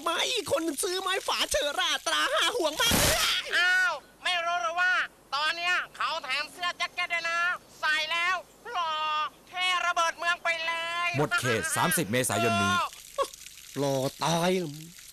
ไหมคนซื้อไม้ฝาเชอราตราห้าห่วงมากอ้าวไม่รู้หรือว่าตอนเนี้ยเขาแถมเสื้อแจ็คเก็ตด้วยนะใส่แล้วหล่อเท่ระเบิดเมืองไปเลยหมดเขต30 เมษายนนี้รอตาย